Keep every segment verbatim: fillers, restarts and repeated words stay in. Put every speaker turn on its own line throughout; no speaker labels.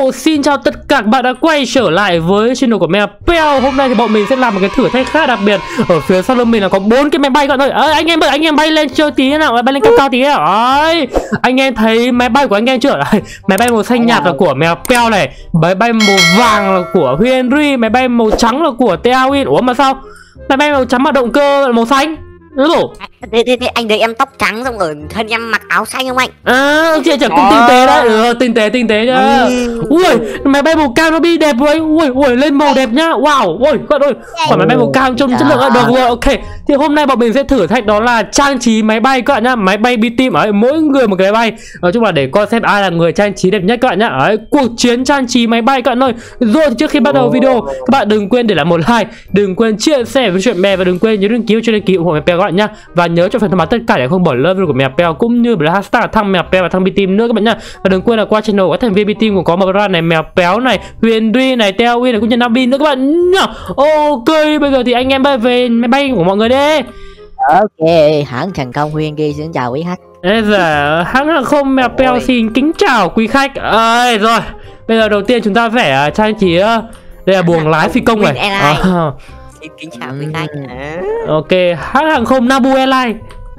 xin chào tất cả các bạn đã quay trở lại với channel của mèo Peo. Hôm nay thì bọn mình sẽ làm một cái thử thách khá đặc biệt. Ở phía sau lưng mình là có bốn cái máy bay các bạn ơi. À, anh em ơi, anh em bay lên chơi tí nào, bay lên cao cao tí nào. Đấy, anh em thấy máy bay của anh em chưa? Đấy, máy bay màu xanh nhạt là của mèo Peo này, máy bay màu vàng là của Henry, máy bay màu trắng là của Teawin. Ủa mà sao máy bay màu trắng mà động cơ màu xanh? Đúng rồi.
Thế, thế, thế anh thấy em tóc trắng xong ở thân em mặc áo xanh không anh?
À, chị chẳng cũng tinh tế đấy. Ừ, tinh tế tinh tế nhá. Ừ. Ui, máy bay màu cam nó bị đẹp rồi. Ui, ui, lên màu đẹp nhá. Wow, ui, các bạn ơi, quả máy bay màu cam trông chất lượng là được rồi. Ok, thì hôm nay bọn mình sẽ thử thách đó là trang trí máy bay các bạn nhá. Máy bay B-Team ấy, mỗi người một cái máy bay. Nói chung là để coi xem ai là người trang trí đẹp nhất các bạn nhá. Đấy, cuộc chiến trang trí máy bay các bạn ơi. Rồi thì trước khi bắt đầu video, các bạn đừng quên để lại một like, đừng quên chia sẻ với chuyện bè và đừng quên nhớ đăng ký cho đăng ký ủng hộ mèo Peo các bạn nhá. Và nhớ cho phần thông báo tất cả để không bỏ lỡ video của mèo Peo cũng như là hashtag thăng mèo Peo và thăng B-Team nữa các bạn nhá. Và đừng quên là qua channel của các thành viên B-Team cũng có Mabra này, mèo Péo này, Huyền Duy này, Teawin này cũng như Nabi nữa các bạn nhá. Ok, bây giờ thì anh em bay về máy bay của mọi người đi.
Ok, hãng thành công Huyền Duy xin chào quý khách.
Bây giờ hãng hàng không mèo Peo xin kính chào quý khách. À, rồi, bây giờ đầu tiên chúng ta phải uh, trang trí uh, đây là buồng lái phi công này. À.
Kính chào quý khách.
Ok, hãng hàng không Nabu Airlines.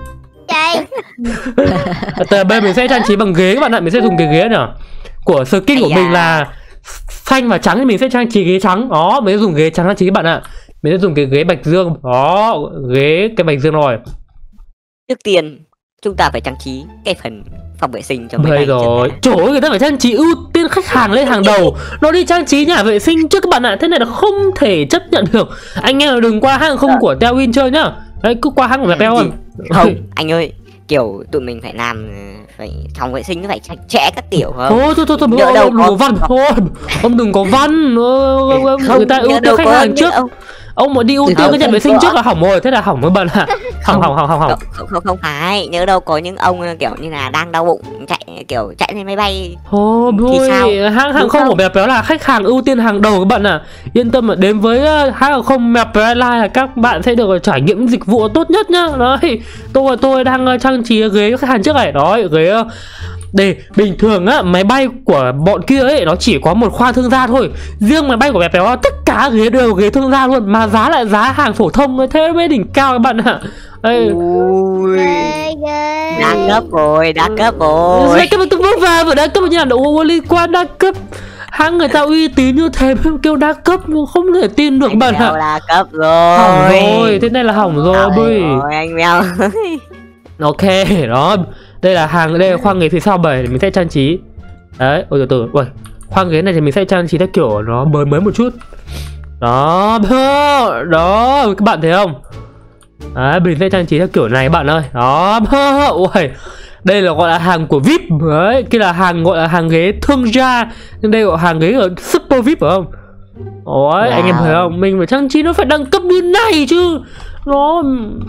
Từ bên mình sẽ trang trí bằng ghế các bạn ạ, mình sẽ dùng cái ghế nữa. Của skin của mình là xanh và trắng thì mình sẽ trang trí ghế trắng. Đó, mình sẽ dùng ghế trắng trang trí các bạn ạ. Mình sẽ dùng cái ghế bạch dương. Đó, ghế cái bạch dương rồi.
Trước tiên chúng ta phải trang trí cái phần phòng vệ sinh cho máy bay
rồi. Trời ơi, người ta phải trang trí ưu tiên khách hàng lên hàng đầu. Nó đi trang trí nhà vệ sinh trước các bạn ạ. Thế này là không thể chấp nhận được. Anh em đừng qua hãng không của Teawin chơi nhá. Đấy, cứ qua hãng của mèo Peo không.
Không, anh ơi, kiểu tụi mình phải làm phải phòng vệ sinh nó phải chặt chẽ các kiểu không?
Thôi thôi thôi thôi, ông đừng có văn thôi. Ông đừng có văn. Người ta ưu tiên khách hàng trước. Ông mà đi ưu tiên cái nhận vệ sinh trước là hỏng rồi, thế là hỏng mới bận hả? Hỏng hỏng hỏng hỏng hỏng.
Không không không phải, nhớ đâu có những ông kiểu như là đang đau bụng chạy kiểu chạy lên máy bay.
Thôi thôi, hãng hàng không của mèo Péo là khách hàng ưu tiên hàng đầu các bạn ạ. Yên tâm là đến với hãng hàng không mèo Péo Airlines là các bạn sẽ được trải nghiệm dịch vụ tốt nhất nhá. Đấy, tôi tôi đang trang trí ghế cho khách hàng trước này. Đó, ghế để bình thường á, máy bay của bọn kia ấy nó chỉ có một khoa thương gia thôi. Riêng máy bay của mèo Péo tất cả ghế đều ghế thương gia luôn, mà giá lại giá hàng phổ thông, thế mới đỉnh cao các bạn ạ. Đây.
Ui, đa cấp rồi, đa cấp rồi.
Cái mà tôi bước vào vừa đa cấp như là đâu liên quan đa cấp. Hãng người ta uy tín như thế kêu đa cấp không thể tin được bạn ạ.
Đa cấp rồi.
Hỏng rồi, thế này là hỏng rồi bơi.
Rồi anh mèo.
Ok, đó. Đây là hàng, đây là khoang ghế phía sau bảy, mình sẽ trang trí. Đấy, ôi từ từ, ôi, khoang ghế này thì mình sẽ trang trí theo kiểu nó mới mới một chút. Đó, đó, các bạn thấy không? Đấy, mình sẽ trang trí theo kiểu này các bạn ơi. Đó, ôi, đây là gọi là hàng của vi ai pi. Đấy, kia là hàng gọi là hàng ghế thương gia. Nhưng đây gọi là hàng ghế ở super vi ai pi phải không? Ôi, wow. Anh em thấy không? Mình phải trang trí nó phải đẳng cấp như này chứ. Nó...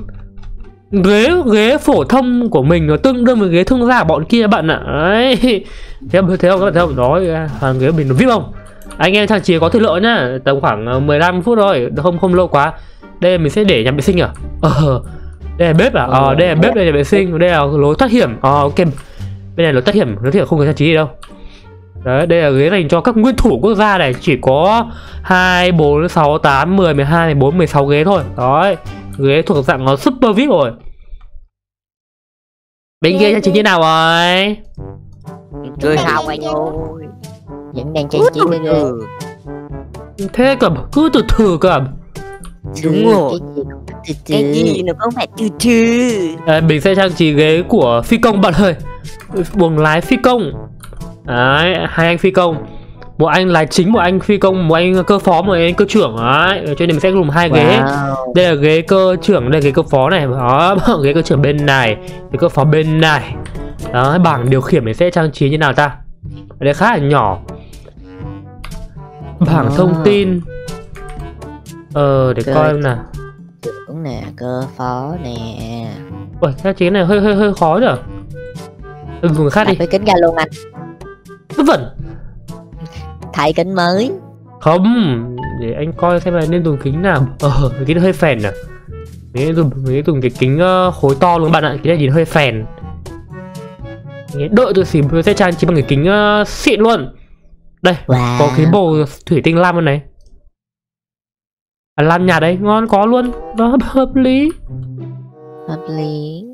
ghế ghế phổ thông của mình nó tương đương với ghế thương gia bọn kia bạn ạ. Đấy, thế không thấy không các bạn thấy không? Đó, hàng ghế mình nó vi ai pi không? Anh em trang trí có thời lượng nhá, tầm khoảng mười lăm phút thôi, không không lâu quá. Đây mình sẽ để nhà vệ sinh à? Ờ, đây là bếp à? Ờ, đây là bếp, đây là nhà vệ sinh, đây là lối thoát hiểm. Ờ, ok, bên này lối thoát hiểm, lối thoát hiểm không có trang trí gì đâu. Đấy, đây là ghế dành cho các nguyên thủ quốc gia này, chỉ có hai, bốn, sáu, tám, mười, mười hai, mười bốn, mười sáu ghế thôi. Đấy, ghế thuộc dạng nó super vi ai pi rồi. Bên kia trang trí như nào rồi?
Chơi sao anh ơi?
Vẫn đang trang trí bên đây.
Thế cầm, cứ từ từ cầm.
Đúng rồi. Cái gì nó không phải từ từ.
À, mình sẽ trang trí ghế của phi công bạn ơi. Buồng lái phi công. Đấy, hai anh phi công. Một anh lái chính, một anh phi công, một anh cơ phó, một anh cơ trưởng. Đấy, cho nên mình sẽ dùng hai ghế. Wow. Đây là ghế cơ trưởng, đây là ghế cơ phó này. Đó, ghế cơ trưởng bên này, ghế cơ phó bên này. Đó, bảng điều khiển mình sẽ trang trí như nào ta? Ở đây khá là nhỏ. Bảng wow. thông tin. Ờ, để cơ coi em nào.
Trưởng nè, cơ phó nè.
Ui, trang trí này hơi hơi hơi khó nhỉ? Đừng dùng khác đi.
Với kính ga luôn anh.
Vớ vẩn.
Thay kính mới.
Không, để anh coi xem là nên dùng kính nào. Ờ, cái kính hơi phèn à. Mình dùng, mình dùng cái kính uh, khối to luôn bạn ạ. Cái này nhìn hơi phèn. Đợi tôi xỉm, tôi sẽ trang trí bằng cái kính uh, xịn luôn. Đây,
Wow.
có cái bồ thủy tinh lam bên này. À, lam nhạt đấy, ngon có luôn. Đó, hợp lý.
Hợp lý.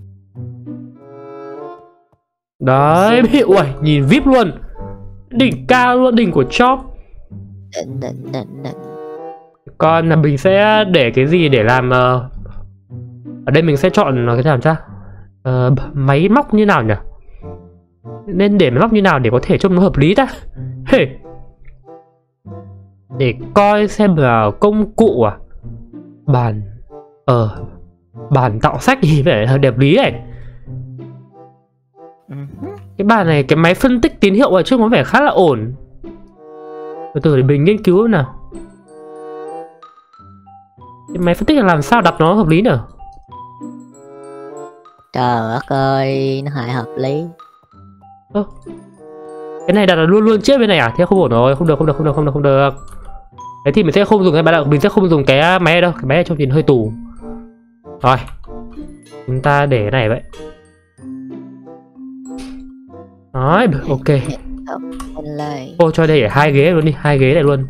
Đấy, bị ui, nhìn vê i pê luôn. Đỉnh cao luôn, đỉnh của chóp.
Đỉnh đỉnh đỉnh đỉnh.
Còn là mình sẽ để cái gì để làm uh... ở đây mình sẽ chọn cái nào cha? Uh, máy móc như nào nhỉ? Nên để máy móc như nào để có thể trông nó hợp lý ta? Hey. Để coi xem là công cụ à? Bàn Ờ bàn tạo sách thì phải hơi đẹp lý này. Cái bàn này, cái máy phân tích tín hiệu ở trước có vẻ khá là ổn. Từ từ để mình nghiên cứu nào. Cái máy phân tích là làm sao đặt nó hợp lý nhỉ?
Trời đất ơi, nó hại hợp lý.
Ơ, cái này đặt là luôn luôn chết bên này à? Thế không ổn rồi, không được, không được, không được, không được, không được. Thế thì mình sẽ không dùng cái máy, mình sẽ không dùng cái máy này đâu, cái máy này trông nhìn hơi tù. Rồi, chúng ta để cái này vậy. Đấy, ok. Ô, cho đây để hai ghế luôn đi, hai ghế này luôn.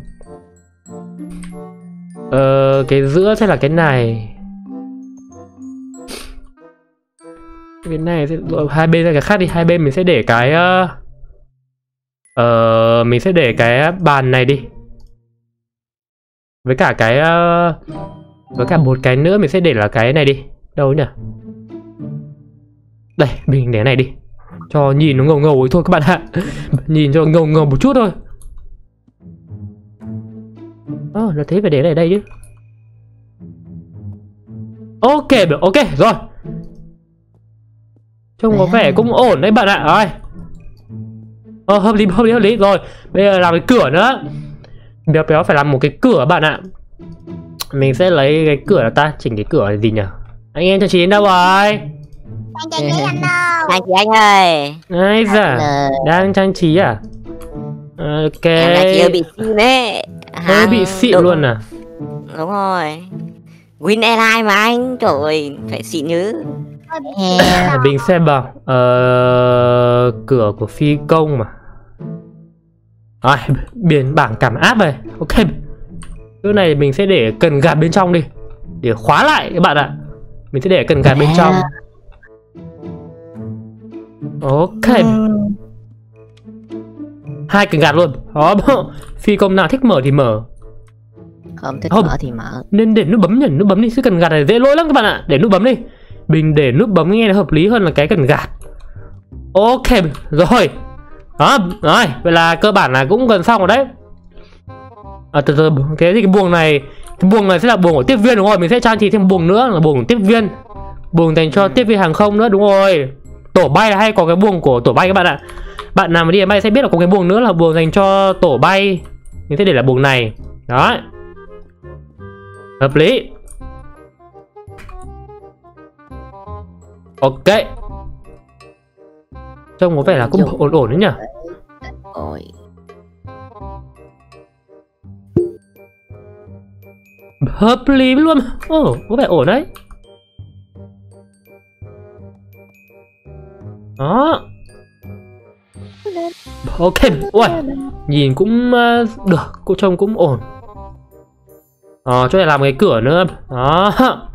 Ờ, cái giữa sẽ là cái này. Cái này sẽ hai bên là cái khác đi, hai bên mình sẽ để cái uh, uh, mình sẽ để cái bàn này đi. Với cả cái uh, với cả một cái nữa mình sẽ để là cái này đi. Đâu nhỉ? Đây, mình để cái này đi. Cho nhìn nó ngầu ngầu ấy thôi các bạn ạ. Nhìn cho ngầu ngầu một chút thôi. Ơ, oh, nó thế phải để này đây chứ. Ok, ok, rồi. Trông có vẻ cũng ổn đấy bạn ạ. Rồi. Ờ, hợp lý, hợp lý, hợp lý. Rồi, bây giờ làm cái cửa nữa. Béo béo phải làm một cái cửa bạn ạ. Mình sẽ lấy cái cửa là ta chỉnh cái cửa là gì nhỉ? Anh em cho chị đến đâu rồi?
Anh trang trí anh đâu? Anh chị anh ơi.
Ai da, đang trang trí à? Ok.
Em là chị bị xịn đấy.
Hơi bị xịn
đúng.
Luôn à?
Đúng rồi. Win Airline mà anh, trời ơi, phải xịn chứ.
Mình xem vào ờ, cửa của phi công mà. Rồi, biển bảng cảm áp này. Ok. Cái này mình sẽ để cần gạt bên trong đi, để khóa lại các bạn ạ. Mình sẽ để cần gạt bên trong. Ok. Hai cần gạt luôn. Đó. Phi công nào thích mở thì mở,
không thích
không
mở thì mở.
Nên để nút bấm nhỉ, nút bấm đi, chứ cần gạt này dễ lỗi lắm các bạn ạ. Để nút bấm đi. Mình để nút bấm nghe nó hợp lý hơn là cái cần gạt. Ok, rồi. Đó, rồi, vậy là cơ bản là cũng gần xong rồi đấy. À, từ từ, cái gì cái buồng này, cái buồng này sẽ là buồng của tiếp viên đúng rồi, mình sẽ trang trí thêm một buồng nữa là buồng của tiếp viên. Buồng dành cho tiếp viên hàng không nữa, đúng rồi. Tổ bay là hay có cái buồng của tổ bay các bạn ạ. Bạn nào mà đi bay sẽ biết là có cái buồng nữa là buồng dành cho tổ bay. Mình sẽ để là buồng này. Đó. Hợp lý. Ok. Trông có vẻ là cũng ổn ổn đấy nhỉ.
Ôi.
Hợp lý luôn. Ồ, oh, có vẻ ổn đấy. Đó. Ok. Ui, nhìn cũng uh, được, cô trông cũng ổn. Ờ, cho này làm cái cửa nữa. Đó.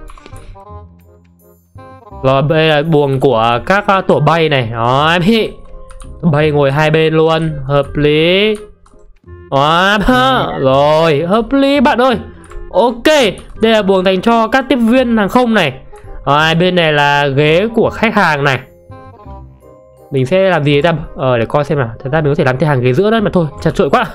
Rồi đây là buồng của các uh, tổ bay này. Đó, bay ngồi hai bên luôn. Hợp lý. Đó. Rồi, hợp lý bạn ơi. Ok, đây là buồng dành cho các tiếp viên hàng không này. Rồi, bên này là ghế của khách hàng này. Mình sẽ làm gì ta? Ờ, để coi xem nào. Thật ra mình có thể làm thêm hàng ghế giữa đấy mà thôi, chật chội quá.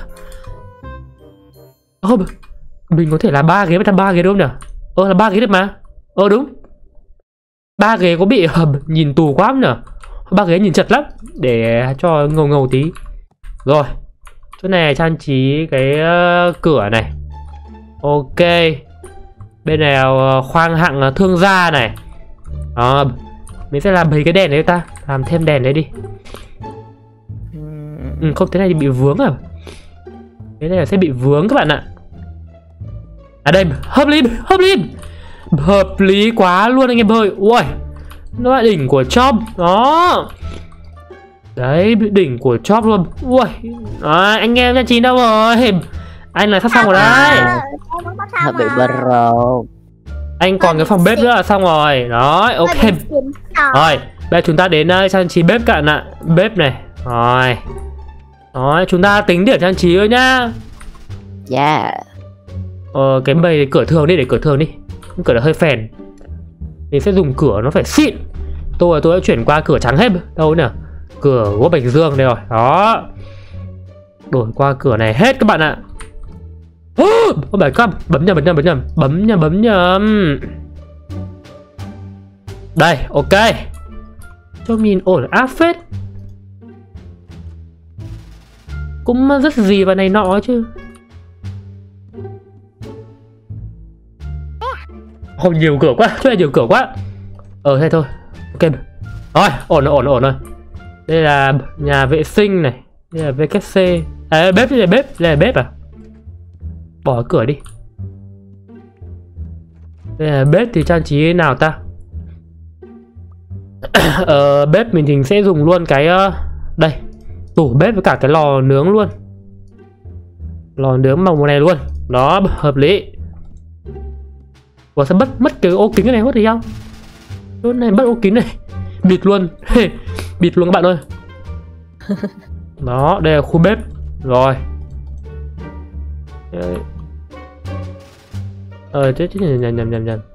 Ờ, mình có thể làm ba ghế, mà làm ba ghế đúng không nhỉ? Ờ, là ba ghế được mà. Ờ, đúng. Ba ghế có bị uh, nhìn tù quá không nhỉ? Ba ghế nhìn chật lắm. Để cho ngầu ngầu tí. Rồi, chỗ này trang trí cái uh, cửa này. Ok. Bên này là khoang hạng thương gia này. Đó. Mình sẽ làm mấy cái đèn đấy ta. Làm thêm đèn đấy đi. Ừ, không, thế này thì bị vướng à. Thế này sẽ bị vướng các bạn ạ. À đây, hợp lý, hợp lý. Hợp lý quá luôn anh em ơi. Ui, nó là đỉnh của chom. Đó. Đấy, đỉnh của chóp luôn. Ui, à, anh em trang trí đâu rồi? Anh là sắp xong rồi đấy.
Hơi bị bro.
Anh còn cái phòng bếp nữa là xong rồi. Đó, ok. Rồi, bây giờ chúng ta đến uh, trang trí bếp cạn ạ. Bếp này. Rồi. Rồi, chúng ta tính điểm trang trí thôi nhá.
Yeah.
Ờ, cái bầy cửa thường đi, để cửa thường đi. Cửa nó hơi phèn. Mình sẽ dùng cửa nó phải xịn. Tôi tôi đã chuyển qua cửa trắng hết. Đâu nhỉ? Cửa gỗ bạch dương đây rồi. Đó. Đổi qua cửa này hết các bạn ạ. Ôi bài cấp, bấm nhầm bấm nhầm bấm nhầm bấm nhầm bấm nhầm. Đây, ok. Cho mình ổn áp phết. Cũng rất gì vào này nọ chứ. Không, nhiều cửa quá, chỗ này nhiều cửa quá. Ờ thế thôi. Ok. Rồi, ổn rồi, ổn rồi, ổn rồi. Đây là nhà vệ sinh này. Đây là vê kép xê. À, bếp, đây là bếp, đây là bếp à. Bỏ cửa đi. Đây là bếp thì trang trí nào ta? Ờ, bếp mình thì sẽ dùng luôn cái uh, đây, tủ bếp với cả cái lò nướng luôn. Lò nướng màu này luôn. Đó, hợp lý. Ủa sao mất mất cái ô kính này mất thì sao? Chỗ này mất ô kính này. Bịt luôn. Bịt luôn các bạn ơi. Đó, đây là khu bếp. Rồi. Ờ, chết chết nhầm nhầm nhầm nhầm.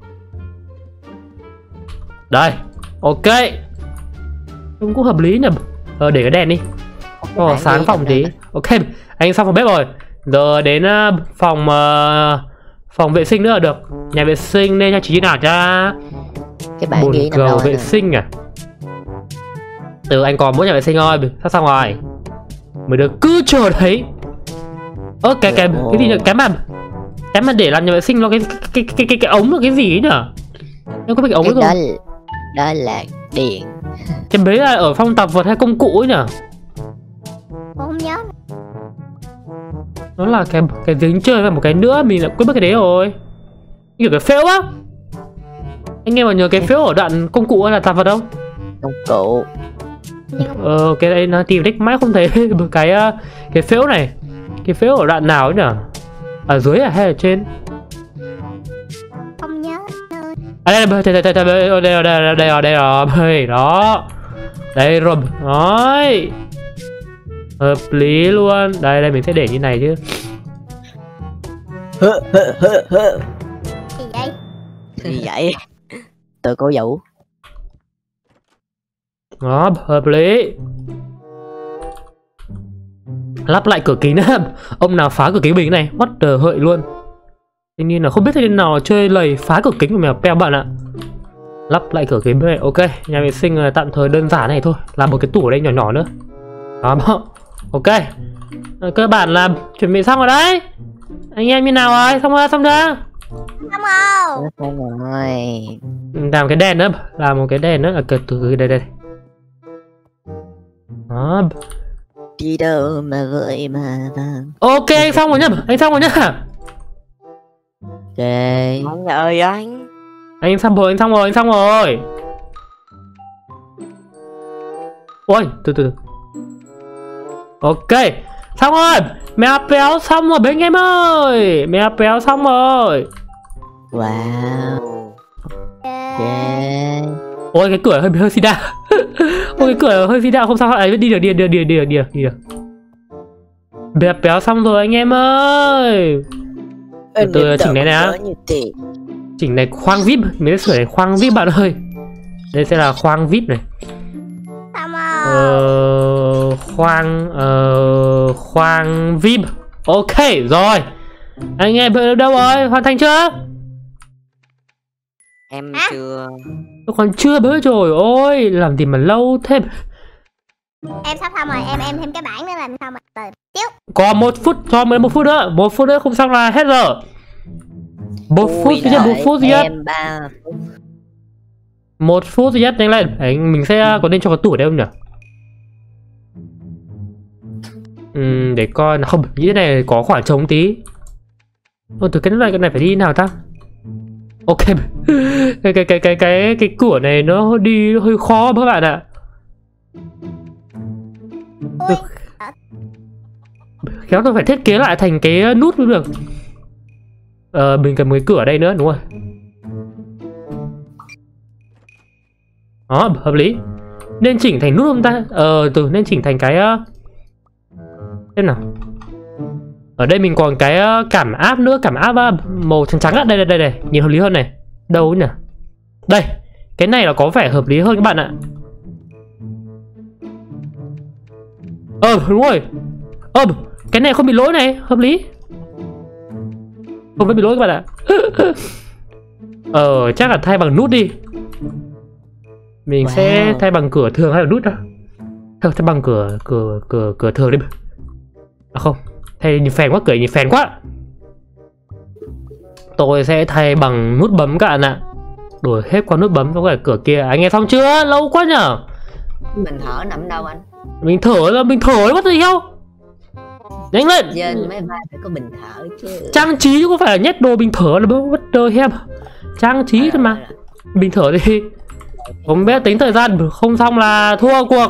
Đây, ok. Cũng cũng hợp lý nhỉ. Ờ, để cái đèn đi. Ờ, sáng phòng tí. Ok, anh xong phòng bếp rồi. Giờ đến uh, phòng uh, phòng vệ sinh nữa là được. Nhà vệ sinh nên trang trí nào cha?
Cái bạn
Bồn
ghi nằm
cầu
đâu
vệ
nè.
sinh à? Từ anh còn mỗi nhà vệ sinh thôi, sắp xong rồi. Mới được cứ chờ đấy. Ơ cái cái cái gì nhỉ? Cái mà cái mà để làm nhà vệ sinh nó cái cái cái cái cái, cái ống là cái gì ấy nhỉ? Em có biết cái ống
Cái
đấy
đó,
không?
đó là điện.
Cái bế là ở phòng tập vật hay công cụ ấy nhỉ?
Không nhớ.
Nó là cái cái giếng chơi và một cái nữa mình lại quên mất cái đấy rồi. Kiểu cái phễu á. Anh em mà nhớ cái phễu ở đoạn công cụ hay là tạp vật không?
Công cụ.
Ờ, cái đây nó tìm đích mãi không thấy cái cái phễu này. Cái phễu ở đoạn nào ấy nhỉ? Ở dưới à hay ở trên?
Không nhớ.
À đây đây đây đây đây đây đây đây đây đây rồi đó. Đây rồi. Rồi. Hợp lý luôn. Đây đây mình sẽ để như này chứ.
Gì vậy?
Gì vậy? Tự cố vũ.
Đó, hợp lý. Lắp lại cửa kính nữa. Ông nào phá cửa kính mình này, what the hợi luôn. Tuy nhiên là không biết thế nào chơi lầy phá cửa kính của mèo peo bạn ạ. Lắp lại cửa kính này, ok. Nhà vệ sinh là tạm thời đơn giản này thôi. Làm một cái tủ ở đây nhỏ nhỏ nữa. Đó, ok. Cơ bản là chuẩn bị xong rồi đấy. Anh em như nào rồi? Xong rồi, xong chưa?
Không không.
Xong rồi.
Làm cái đèn nữa, làm một cái đèn nữa là từ từ đây đây. Đó.
Đi đâu mà gợi mà vàng.
Ok, anh xong rồi nhá, anh xong rồi nhá.
Ok.
Anh ơi anh.
Anh xong rồi, anh xong rồi, anh xong rồi. Ôi, từ từ. Ok, xong rồi. Mèo béo xong rồi bên em ơi. Mèo béo xong rồi.
Wow. Yeah.
Ôi cái cửa hơi hơi xì đa. Ôi cái cửa hơi xì đa, không sao, ấy đi được đi được đi được đi được đi được đi được. Mèo béo xong rồi anh em ơi. Từ từ chỉnh này nè. Chỉnh này khoang vip, mình sẽ sửa này khoang vip bạn ơi. Đây sẽ là khoang vip này.
Không
Ờ, khoang ờ, khoang vip. Ok rồi. Anh em đâu rồi, hoàn thành chưa?
Em
À?
chưa.
Tôi còn chưa bớ rồi. Ôi làm gì mà lâu thế.
Em sắp xong rồi, em em thêm cái bảng nữa là xong rồi. Từ tiếp.
Còn một phút, cho mình một phút nữa. Một phút nữa không xong là hết giờ. Một phút duy nhất, một phút duy nhất.
Em ba phút.
Một phút duy nhất, nhanh lên. Đấy, mình sẽ có nên cho cái tủ ở đây không nhỉ? Uhm, để coi là không, nghĩ thế này có khoảng trống tí. Ôi từ cái này cái này phải đi nào ta? Ok. cái cái cái cái cái cái cửa này nó đi hơi khó các bạn ạ.
nguyên.
Khéo tôi phải thiết kế lại thành cái nút mới được. Ờ, mình cần một cái cửa ở đây nữa, đúng rồi. Đó, hợp lý. Nên chỉnh thành nút không ta? Ờ, từ nên chỉnh thành cái uh... xem nào. Ở đây mình còn cái uh, cảm áp nữa, cảm áp uh, màu trắng trắng á. Đây đây đây đây, nhìn hợp lý hơn này. Đâu nhỉ? Đây, cái này là có vẻ hợp lý hơn các bạn ạ. Ờ, đúng rồi. Ờ, cái này không bị lỗi này, hợp lý. Không phải bị lỗi các bạn ạ. Ờ, chắc là thay bằng nút đi. Mình wow. sẽ thay bằng cửa thường hay là nút đó? Thôi, thay bằng cửa cửa cửa cửa thường đi. À không, thay nhìn phèn quá, cửa nhìn phèn quá. Tôi sẽ thay bằng nút bấm các bạn ạ. Đổi hết qua nút bấm, có phải cửa kia. Anh nghe xong chưa? Lâu quá nhở.
Bình thở nằm đâu anh?
Mình thở là mình thở đấy, bắt gì không? Nhanh lên.
Trên máy bay phải có bình thở chứ.
Trang trí chứ có phải là nhét đồ bình thở là bất đời em. Trang trí thôi mà. Bình thở đi. Không biết tính thời gian không xong là thua cuộc.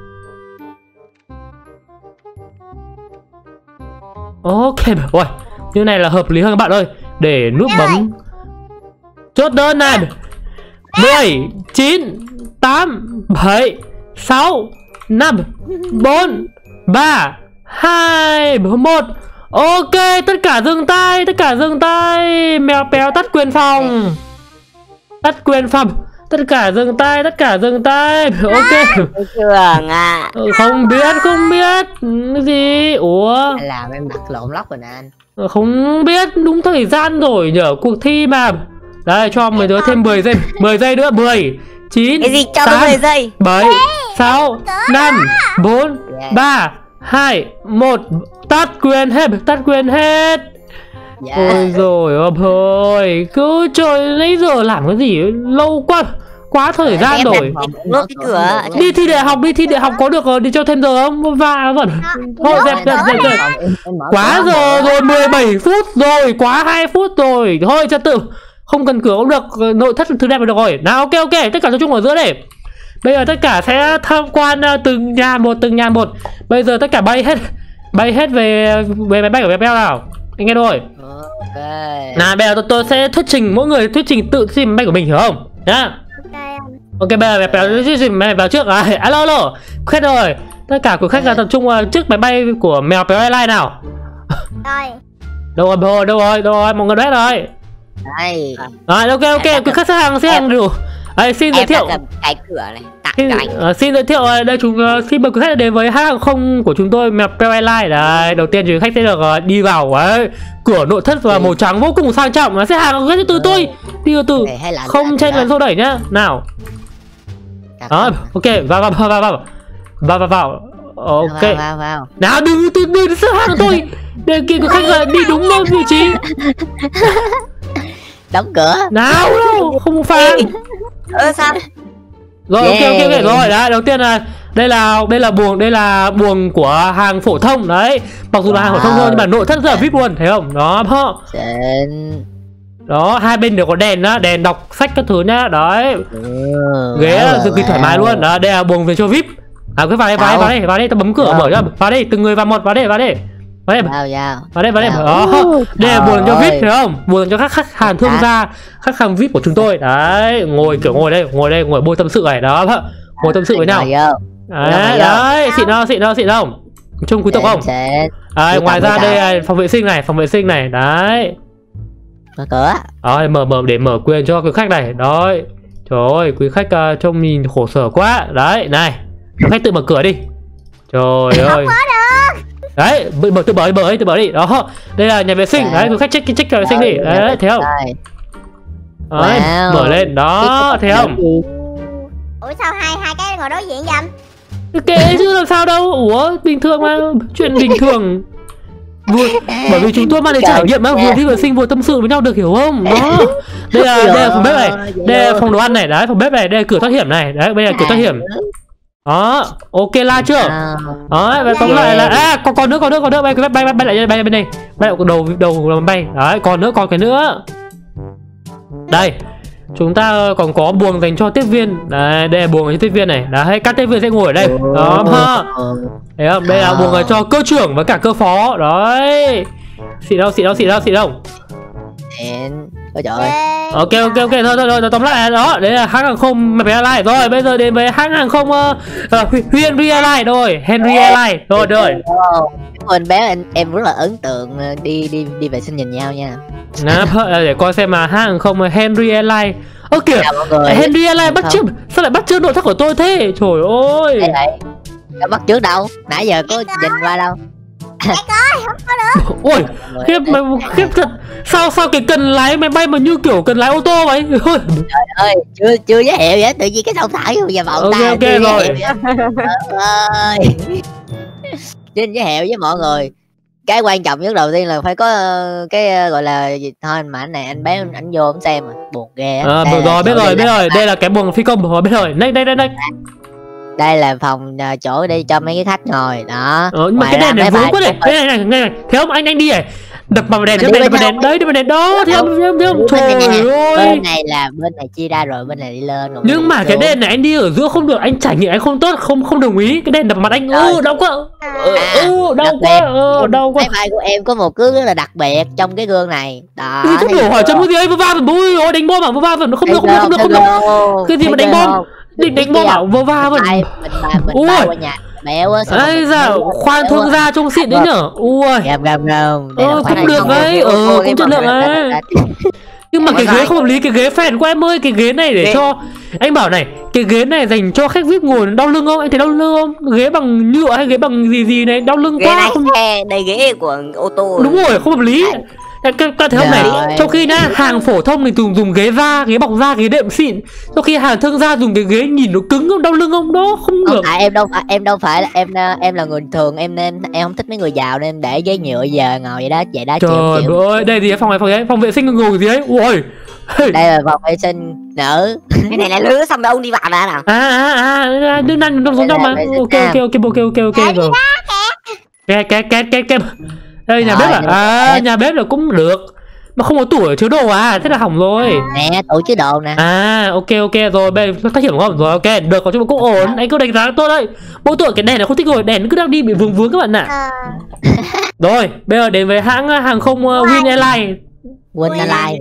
Ok, rồi như này là hợp lý hơn các bạn ơi. Để nút bấm chốt đơn này. Mười, chín, tám, bảy, sáu, năm, bốn, ba, hai, một. Ok, tất cả dừng tay, tất cả dừng tay. Mèo péo tắt quyền phòng. Tắt quyền phòng. Tất cả dừng tay, tất cả dừng tay. Ok.
Trường à.
Không biết, không biết. Cái gì? Ủa?
Làm em đặt lộn lóc rồi nè anh.
Không biết, đúng thời gian rồi nhờ, cuộc thi mà. Đây, cho mấy đứa thêm mười giây. mười giây nữa. Mười, chín,
cái gì cho
tám,
mười giây.
bảy, sáu, năm, bốn, ba, hai, một. Tắt quyền hết, tắt quyền hết.
Yeah.
Ôi rồi ôi thôi, cứ trời nãy giờ làm cái gì lâu quá, quá thời gian rồi.
Bước cái cửa.
Đi thi đại học, đi thi đại học có được đi cho thêm giờ không? Và vẫn thôi dẹp dẹp dẹp dẹp. Quá giờ rồi, mười bảy phút rồi, quá hai phút rồi. Thôi trật tự, không cần cửa cũng được, nội thất thứ đẹp là được rồi. Nào ok ok, tất cả tập trung ở giữa đây. Bây giờ tất cả sẽ tham quan từng nhà một, từng nhà một. Bây giờ tất cả bay hết, bay hết về về máy bay của Bèo nào. Anh nghe rồi.
Ok.
Nào bây giờ tôi, tôi sẽ thuyết trình, mỗi người thuyết trình tự thuyết trình máy bay của mình hiểu không? Nhá. Ok bây giờ Bèo thuyết trình máy bay vào trước. À, alo alo, khách rồi. Tất cả quý khách là tập trung trước máy bay của Mèo Péo Airlines nào.
Rồi.
Đâu rồi, đâu rồi, đâu rồi, đâu rồi, mọi người biết rồi.
Đây.
Rồi ok ok, quý khách xếp hàng xếp hàng đủ. Đây, xin giới thiệu
cái cửa này tặng
xin,
cho anh.
uh, xin giới thiệu đây chúng uh, xin mời quý khách đến với hãng hàng không của chúng tôi Mèo Péo Airlines. Đấy, đầu tiên quý khách sẽ được uh, đi vào ấy, cửa nội thất và màu trắng vô cùng sang trọng. Nó sẽ hàng rất từ tôi đi từ từ, không chen lấn xô đẩy nhá. Nào. Đó, ok, vào vào vào vào vào vào vào vào. Ok.
Vào, vào, vào.
Nào đừng từ từ xếp hàng tôi. Để kia quý khách là đi đúng vị trí.
Đóng cửa.
Nào đâu, không phang.
Ơ sao?
Rồi yeah. ok ok ok rồi đấy, đầu tiên là đây là đây là buồng đây là buồng của hàng phổ thông đấy, mặc dù là hàng phổ thông thôi nhưng mà nội thất rất là vip luôn, thấy không? Đó đó, đó hai bên đều có đèn á, đèn đọc sách các thứ nhá, đấy ừ, ghế cực kỳ thoải mái luôn. Đó đây là buồng về cho vip. À cứ vào đây vào đây vào đây vào đây, tao bấm cửa mở cho, vào đây từng người vào một, vào đây vào đây vào đây
vào
vào đây vào đây. Đó đây là buồng cho vip, thấy không? Buồng cho các khách hàng thương gia, khách hàng vip của chúng tôi đấy, ngồi kiểu ngồi đây ngồi đây ngồi bôi tâm sự này đó, ngồi tâm sự với nhau đấy, đấy xịn đâu xịn đâu xịn không, chung quý tộc không? Đấy, ngoài ra đây là phòng vệ sinh này, phòng vệ sinh này đấy,
mở cửa
đó, mở mở để mở quyền cho quý khách này. Đấy trời ơi, quý khách uh, trông nhìn khổ sở quá đấy. Này quý khách tự mở cửa đi, trời ơi đấy, mở tự mở đi, mở đi, tự mở đi. Đó đây là nhà vệ sinh đấy, quý khách check check nhà vệ sinh đi đấy, thấy không? Đấy, wow. Mở lên đó, thấy không?
Ủa sao hai hai cái ngồi đối diện vậy anh?
Kệ chứ làm sao đâu. Ủa bình thường mà, chuyện bình thường. Vừa, bởi vì chúng tôi mang đến trải nghiệm mà, vừa đi vệ sinh vừa tâm sự với nhau được, hiểu không? Đó đây là đây là phòng bếp này, đây là phòng đồ ăn này, đấy phòng bếp này, đây là cửa thoát hiểm này, đấy đây là cửa thoát hiểm. Đó ok la chưa? Đó và tóm lại là à, còn còn nữa còn nữa còn nữa, bay bay bay bay lại bay bên đây, bay lại đầu đầu làm bay đấy, còn nữa còn cái nữa đây. Chúng ta còn có buồng dành cho tiếp viên. Đấy, đây là buồng cho tiếp viên này. Đấy, các tiếp viên sẽ ngồi ở đây. Đó, ha. Thấy không? Đây là buồng dành cho cơ trưởng với cả cơ phó. Đấy. Xịn đâu, xịn đâu, xịn đâu, xịn đâu.
Ôi trời ơi.
Ok ok ok thôi thôi thôi tóm lại là đó, đấy là hãng hàng không Mapei Airlines. Rồi bây giờ đến với hãng hàng không uh, uh, Henry Airlines rồi, Henry Airlines. Rồi rồi.
Cảm ơn bé, em, em rất là ấn tượng, đi đi đi vệ sinh nhìn nhau nha.
Nè, để coi xem mà hãng hàng không Henry Airlines. Ơ kìa, Henry Airlines bắt chước, sao lại bắt chước nội thất của tôi thế? Trời ơi.
Đây này, đã bắt trước đâu, nãy giờ có nhìn qua đâu.
Ôi, khiếp mày khiếp thật. Sao sao cái cần lái máy bay mà như kiểu cần lái ô tô vậy? Trời
ơi, chưa chưa giới thiệu vậy, tự nhiên cái thông thả vô giờ bọn
ok,
ta.
Ok
chưa
rồi.
Ơi. Xin giới thiệu với mọi người. Cái quan trọng nhất đầu tiên là phải có uh, cái uh, gọi là gì thôi mà anh này anh bé anh vô anh xem mà buồn ghê á.
À, rồi biết rồi biết rồi, đây là cái buồng phi công rồi biết rồi. Đây đây đây đây.
Đây là phòng uh, chỗ đi cho mấy cái khách ngồi đó.
Ờ, nhưng mà cái đèn này vướng quá này. Đây này này này này. Thấy không anh anh đi này. Đập vào đèn, đập đèn, đập đèn. Đấy, đập đèn đó. Thấy không? Thấy không? Trời ơi.
Bên này là bên này chia ra rồi, bên này đi lên rồi.
Nhưng mà cái đèn này anh đi ở giữa không được, anh trải nghiệm anh không tốt, không không đồng ý. Cái đèn đập mặt anh. Ư đau quá. Ừ, đau quá. Ờ, đau quá.
Máy bay của em có một cứ rất là đặc biệt trong cái gương này. Đó.
Ui, không hiểu hỏi chấm cái gì ấy, vô va phần bôi rồi, đánh bom à, vô va phần nó không được, không được, không được, không được. Cái gì mà đánh bom? Định đánh bom bảo vô va phần.
Ui. Béo á.
Ấy ra khoan thương gia trông xịn đấy nhở. Ui.
Gam gam gam.
Ờ không được đấy. Ờ cũng chất lượng ấy. Nhưng mà cái ghế không hợp lý, cái ghế phèn quá em ơi. Cái ghế này để cho anh bảo này, cái ghế này dành cho khách vi ai pi ngồi đau lưng không? Anh thấy đau lưng không? Ghế bằng nhựa hay ghế bằng gì gì này đau lưng quá không?
Đây ghế của ô tô.
Đúng rồi, không hợp lý. Các bạn thấy không này, trong khi nhá hàng phổ thông thì dùng dùng ghế da, ghế bọc da, ghế đệm xịn, trong khi hàng thương gia dùng cái ghế nhìn nó cứng không, đau lưng không, đó không được.
À, em đâu phải em đâu phải là em em là người thường, em nên em không thích mấy người giàu nên để ghế nhựa giờ ngồi vậy đó, vậy đó.
Trời ơi, đây gì phòng này, phòng ấy, phòng vệ sinh ngồi gì ấy, ui.
Đây là phòng vệ sinh nữ.
Cái này là lứa xong rồi ông đi vào ra nào.
À à à, đương nan trong xuống trong mà. Ok ok ok ok ok ok rồi. Két két két két két. Đây nhà bếp à? À nhà bếp là cũng được. Mà không có tủ chứa đồ à, thế là hỏng rồi.
Nè, tủ chứa đồ nè.
À ok ok rồi, bây giờ phát triển đúng không? Rồi ok, được, có chung là cũng ổn, anh cứ đánh giá tốt đấy. Mỗi tội cái đèn này không thích rồi, đèn cứ đang đi bị vướng vướng các bạn ạ. Rồi, bây giờ đến với hãng hàng không uh, Win Airlines.
Win Airlines.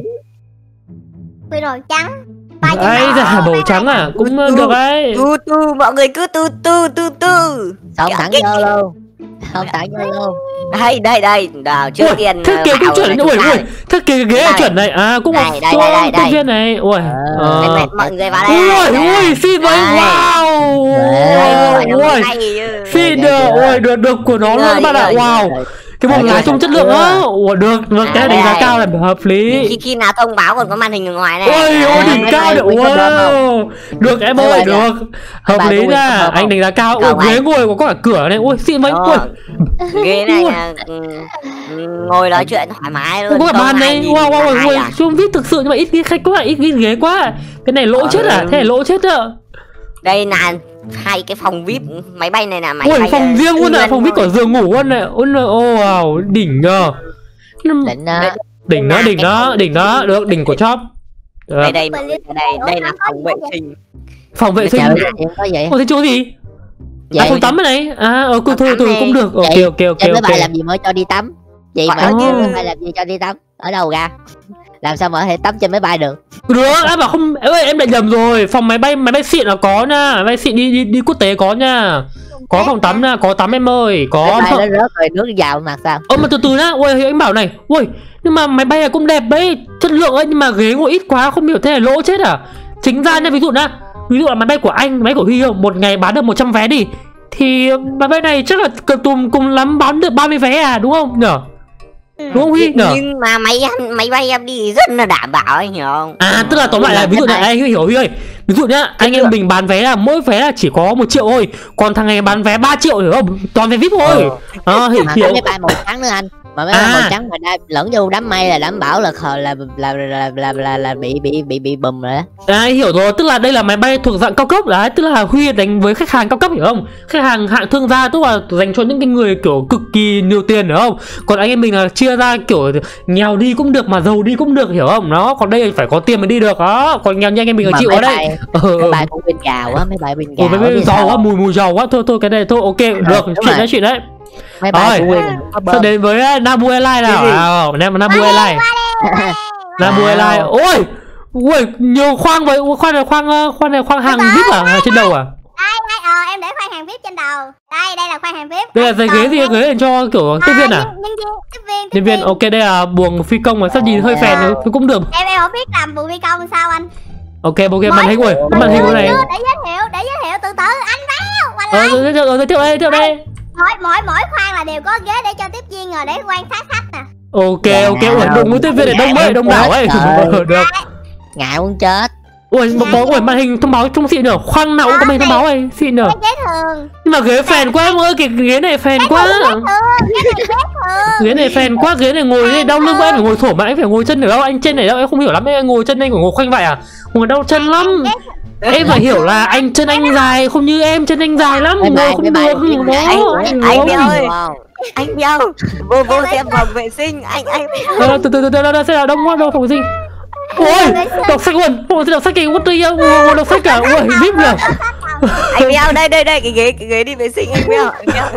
Quy đồ trắng.
Ấy da, màu trắng à, cũng được đấy.
Từ từ, mọi người cứ từ từ từ từ.
Không thẳng vô luôn. Không thẳng vô luôn.
Đây đây đây, đào trước
ui,
tiên
thiết kế cũng chuẩn đấy, ui ui, thiết kế ghế chuẩn này, à cũng
đây, đây,
cho
đây,
tiếp viên này, ui,
ờ. mọi người vào đây,
ui ui, xin với, wow, ui, xin được, ui được được của nó luôn các bạn ạ, wow, cái buồng lái trông chất lượng á, ui được, được cái đánh giá cao là hợp lý.
khi khi nào thông báo còn có màn hình ở ngoài này,
ui ui đỉnh cao được, wow, được em ơi, được, hợp lý nha, anh đánh giá cao, ui ghế ngồi có cả cửa này, ui xin mấy, ui.
Ghế này là ngồi nói chuyện thoải mái luôn.
Có cả bàn này, wow wow wow, chung vip thực sự nhưng mà ít khách quá, ít ít ghế quá. Cái này lỗ chết à, thế này lỗ chết ạ. Đây
là hai cái phòng vip máy bay này là máy
bay. Ui phòng riêng luôn à, phòng vip có giường ngủ luôn này. Ôi wow, đỉnh nhờ. Đỉnh đỉnh đó, đỉnh đó, đỉnh đó, được đỉnh của shop.
Đây đây đây đây là phòng vệ sinh.
Phòng vệ sinh. Ủa thế chỗ gì? À phòng tắm này. À ờ cứ thôi thôi cũng được. Ok ok ok ok.
Mấy bài làm gì mới cho đi tắm? Vậy mà mấy bài làm gì cho đi tắm? Ở đâu ra? Làm sao mà có thể tắm trên máy bay được?
Được, em bảo không, ơi em lại nhầm rồi, phòng máy bay máy bay xịn là có nha, máy bay xịn đi đi đi quốc tế có nha, có phòng tắm nha, có tắm em ơi, có.
Máy bay nó rớt rồi nước vào mặt sao?
Ơ mà từ từ nhá, ui anh bảo này, ui nhưng mà máy bay này cũng đẹp đấy, chất lượng ấy, nhưng mà ghế ngồi ít quá, không hiểu thế là lỗ chết à? Chính ra nha, ví dụ nhá, ví dụ là máy bay của anh, máy của Huy không, một ngày bán được một trăm vé đi, thì máy bay này chắc là cùng cùng lắm bán được ba mươi vé à, đúng không nhở? Đúng không Huy nhở?
Nhưng mà máy máy bay em đi rất là đảm bảo anh hiểu không?
À tức là tóm lại là ví dụ này anh hiểu Huy ơi, ví dụ nhá anh em mình bán vé là mỗi vé là chỉ có một triệu thôi, còn thằng này bán vé ba triệu hiểu không? Toàn vé vip thôi. Ờ hiểu.
Máy bay một tháng nữa anh. Mà mấy
À.
con màu trắng mà đa, lẫn vô đám mây là đảm bảo là khờ là là là là là, là, là bị bị bị bị bùm rồi đó.
Đấy, hiểu rồi, tức là đây là máy bay thuộc dạng cao cấp đấy, tức là Huy đánh với khách hàng cao cấp hiểu không? Khách hàng hạng thương gia, tức là dành cho những cái người kiểu cực kỳ nhiều tiền hiểu không? Còn anh em mình là chia ra kiểu nghèo đi cũng được mà giàu đi cũng được hiểu không? Đó, còn đây phải có tiền mới đi được đó, còn nghèo như anh em mình là
Mà
chịu
máy
ở đây.
bay-
Ờ,
Máy bay cũng bên gào á, máy bay bên
Ủa,
gào.
máy
á,
bay
biết
giàu
sao
quá,
không?
mùi mùi giàu quá, thôi thôi cái này thôi ok được,
đúng
chuyện
rồi.
đấy chuyện đấy.
Máy bay
Rồi.
của Win có
Sau
bơm.
đến với uh, Nabu Airlines nào?
Cái gì?
À, Nam Nabu Airlines. Nabu
Wow.
Airlines. Ôi, ui, nhiều khoang vậy, khoang này khoang uh, khoang này khoang hàng vê i pê à? À, trên đầu à?
Đây, ờ, em để khoang hàng vê i pê trên đầu. Đây, đây là khoang hàng vê i pê.
Đây là dây ghế gì? Ghế dành cho kiểu tiếp viên à?
Nhân, nhân viên, tiếp viên, tiếp
Nhân viên, ok đây là buồng phi công mà sao nhìn hơi phèn nữa, cũng được.
Em em không biết làm vụ phi công sao anh.
Ok ok màn hình ui, cái màn hình của này.
Để giới thiệu, để giới thiệu từ từ anh vào. Quanh
Ờ
lại.
giới thiệu ờ, giới thiệu đây, giới thiệu đây.
Mỗi mỗi mỗi khoang là đều có ghế để cho tiếp viên ngồi để quan sát khách nè.
Ok ok, ui đội ngũ tiếp viên này đông ấy, đông đảo ấy.
Trời.
Được.
Ngại muốn chết.
Ui mà có ui màn hình thông báo trông xịn nữa, khoang nào cũng có màn hình thông báo này, xịn nữa.
Cái ghế thường.
Nhưng mà ghế phèn quá em ơi, cái ghế này phèn quá.
Thường, cái này ghế thường.
Ghế này phèn quá, ghế này ngồi đây đau lưng quá, em phải ngồi thổ mà anh phải ngồi chân ở đâu, anh trên này đâu em không hiểu lắm, em ngồi chân anh phải ngồi khoanh vậy à? Ngồi đau chân lắm. Em phải hiểu là anh chân anh dài, không như em chân anh dài lắm,
Máy
ngồi
bay,
không
máy bay,
được.
máy bay.
Đó,
Anh-
đó.
anh ơi.
Wow.
Anh nhau vô vô xem phòng vệ sinh anh anh
Ờ, từ từ từ từ từ sẽ là đông quá đâu phòng vệ sinh. Ôi đọc sách luôn, phòng vệ sinh đọc sách kìa, what the hell, ui, đọc sách cả, ui vip rồi.
anh nhau đây đây đây cái ghế cái ghế đi vệ sinh anh nhau anh nhau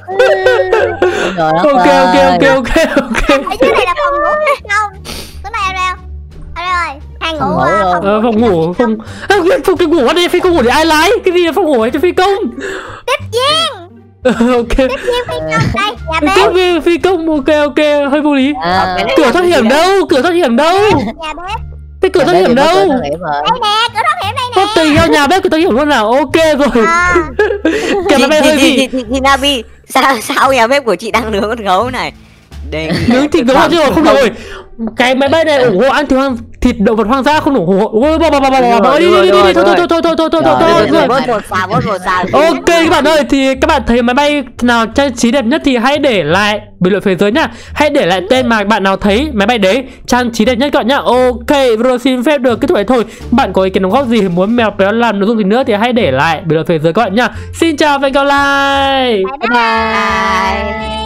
Trời đất
Ok
ơi.
ok ok ok ok.
Ở dưới này là phòng ngủ phi công. Xuống đây em leo. Em leo ơi. Hàng ngủ,
Phòng ngủ
ờ,
luôn.
phòng
Ờ, phòng ngủ phòng à, cái phòng cái ngủ ở đây phi công ngủ để ai lái, cái gì là phòng ngủ ấy cho phi công.
tiếp viên.
Ờ, ok
Tiếp viên phi công đây, nhà
tiếp
bếp,
viên phi công, ok ok hơi vô lý.
À,
Cửa thoát hiểm đâu, cửa thoát hiểm đâu,
nhà bếp.
cái cửa thoát
Để
hiểm
thì có
đâu.
cửa thoát hiểm rồi.
Đây nè, cửa thoát hiểm đây nè.
Có tùy theo nhà bếp cửa thoát hiểm luôn nào, ok rồi.
À,
Cái máy bay hơi
chị,
gì
chị, chị, chị Nabi sao sao nhà bếp của chị đang nướng con gấu này đề nghị
nướng thịt gấu chứ không rồi. Cái máy bay này ủng hộ ăn thịt hoang, thịt động vật hoang dã không ủng hộ. Ôi, bà, bà, bà, bà, bà, bà, đi đi đi đi thôi thôi thôi thôi thôi thôi thôi thôi thôi
Rồi,
thôi.
bớt một xào bớt một xào
Ok các bạn ơi, thì các bạn thấy máy bay nào trang trí đẹp nhất thì hãy để lại bình luận phía dưới nhá. Hãy để lại tên mà bạn nào thấy máy bay đấy trang trí đẹp nhất các bạn nhá. Ok, video xin phép được kết thúc đấy thôi. Bạn có ý kiến đóng góp gì muốn Mèo Béo làm nội dung gì nữa thì hãy để lại bình luận phía dưới các bạn nhá. Xin chào và hẹn gặp lại.
bye bye.